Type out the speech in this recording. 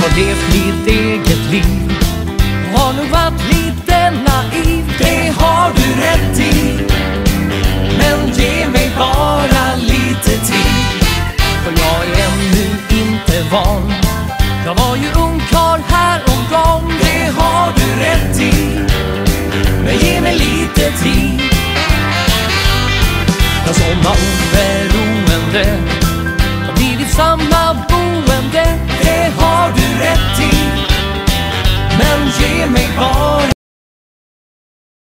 har levt mitt eget liv, har nog varit lite naiv. Det har du rätt i, men ge mig bara lite tid. För jag är ännu inte van. Jag var ju ungkarl här om gång. Det har du rätt i, men ge mig lite tid. Jag som var oberoende har blivit samma